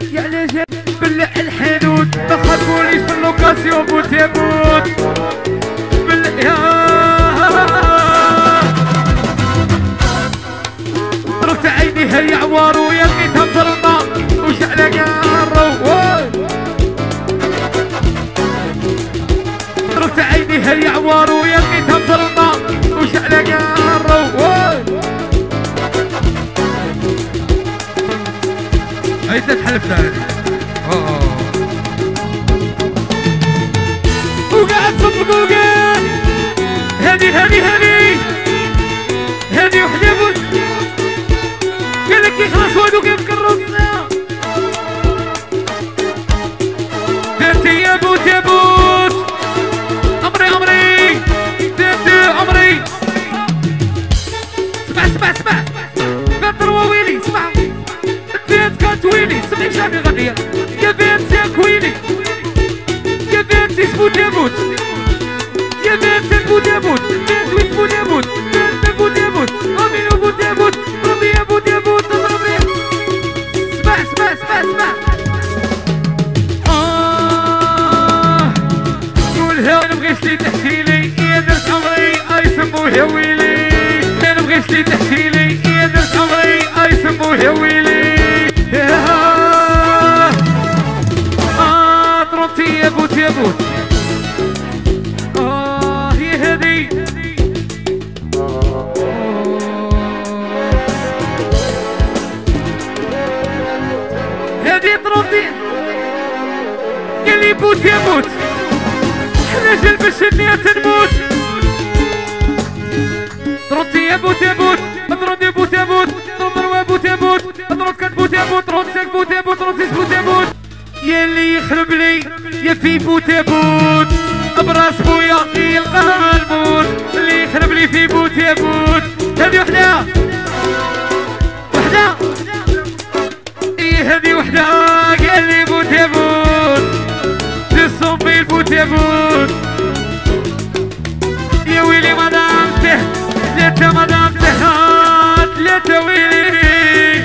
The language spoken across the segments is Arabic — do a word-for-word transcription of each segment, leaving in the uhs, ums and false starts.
يا على جبل الحدود ما خافونيش في اللوكاسيون بوت يا بوت بل يا رفت عيني هي عوار ويا لقيتها مطرنا وشعلة قارو رفت عيني هي عوار ويا لقيتها مطرنا وشعلة قارو هاي تتحلفنا هذه وقاعد صفق وقاعد هذه هذه هذه هذه وحدة بوت قال لك يخلص وادو كيف كرسنا بنتي يا بوت يا بوت عمري عمري بنتي عمري اسمع اسمع اسمع بنت رواويلي اسمع بنت كانت ويلي سمعي شامي غنية يا بنت يا كويلي يا بنت اسموت يا بوت يا بنت البوت يا بوت بنت ويت بوت يا بوت بنت البوت يا بوت امين بوت يا بوت ربي يا بوت يا بوت تضربني اسمع اسمع اسمع اسمع اه قولها انا بغيت لي تحكي لي يا درت عمري اي سموه يا ويلي انا بغيت لي تحكي لي يا درت عمري اي سموه يا ويلي اه اه ضربتي يا بوت يا بوت اه هي هذي هذي ضربتي قال لي بوت يا بوت حنا جلبش النية تنموت ضربتي يا بوت يا بوت اضربني بوت يا بوت اضرب بوت يا بوت اضرب كات بوت يا بوت اضرب ساك بوت يا بوت اضرب سيس بوت يا بوت يا اللي يخرب لي يا في بوت يا بوت براس بويا يلقى الموت اللي يخرب لي في بوت يا بوت هذه وحده وحده ايه هذه وحده قال لي بوت يا بوت تصومي البوت يا بوت يا ويلي ما دامته ثلاثة ما دامته ثلاثة ويلي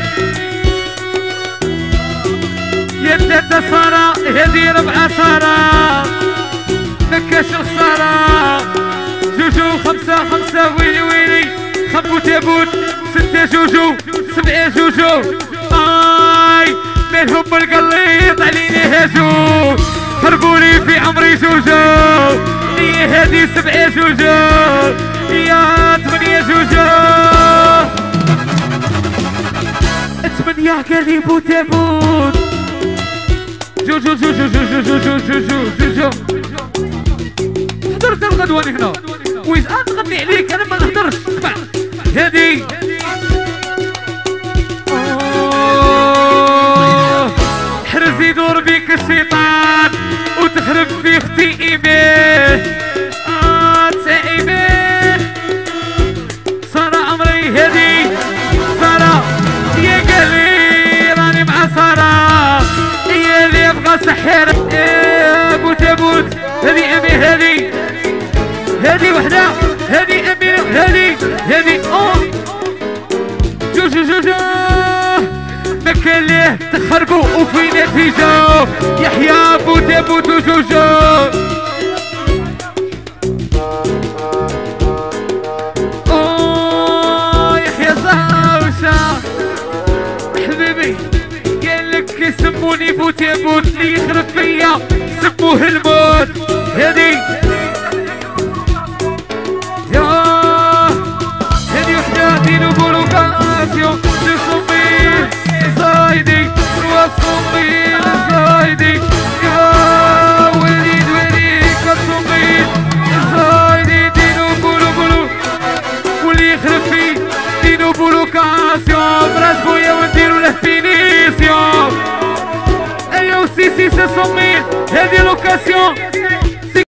يا ثلاثة صارة هذه ربعة صارة مكاش الخسارة جوجو خمسة خمسة ويلي ويلي خبوت يا بوت ستة جوجو سبعة جوجو اي منهم القليط عليني هاجو خربولي في عمري جوجو هي هذه سبعة جوجو يا ثمانية جوجو ثمانية قال لي بوت يا بوت جوجو جوجو جوجو جوجو جوجو جوجو حضرت الغدوة هنا وإذا أنت غني عليك أنا ما نهدرش اسمع هذه حرز يدور بيك الشيطان وتخرب في اختي ايميه اه تسعيميه سارة عمري هذه سارة يا قالي راني مع سارة يا اللي يبغى سحر يا بوت يا بوت هذه امي هذه هذه وحده هذه امي هذه هذه اوه جوجو جوجو ما كان ليه تخربوا وفي نتيجة يحيى بوت يا بوت وجوجو اوه يحيى زهوشة حبيبي قال لك يسموني بوت يا بوت اللي يخرب فيا سموه الموت هذه يا هذه وحدة دينو بولوكاسيون نصمي زايدي وصمي زايدي يا وليد وليد كصمي زايدي دينو بولو بولو واللي يخرب فيه دينو بولوكاسيون براس بويا ونديرو له فينيسيون ايوا سي سي سي صمي هذه لوكاسيون